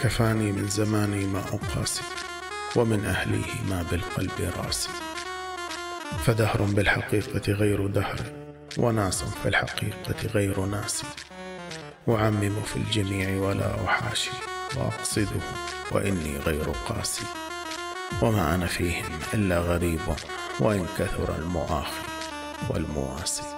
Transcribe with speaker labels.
Speaker 1: كفاني من زماني ما أقاسي، ومن أهليه ما بالقلب راسي. فدهر بالحقيقة غير دهر، وناس في الحقيقة غير ناس. أعمم في الجميع ولا أحاشي، وأقصده وإني غير قاسي. وما أنا فيهم إلا غريب، وإن كثر المؤاخي والمواسي.